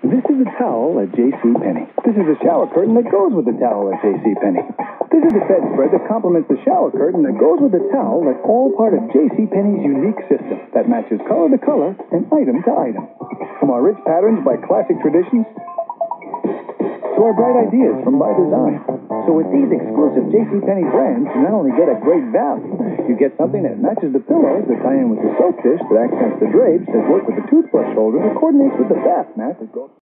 This is a towel at JCPenney. This is a shower curtain that goes with the towel at JCPenney. This is a bedspread that complements the shower curtain that goes with the towel. That's all part of JCPenney's unique system that matches color to color and item to item. From our rich patterns by classic traditions to our bright ideas from by design. So with these exclusive JCPenney brands, you not only get a great value, you get something that matches the pillows that tie in with the soap dish, that accents the drapes, that work with the toothbrush holder, that coordinates with the bath mat that goes...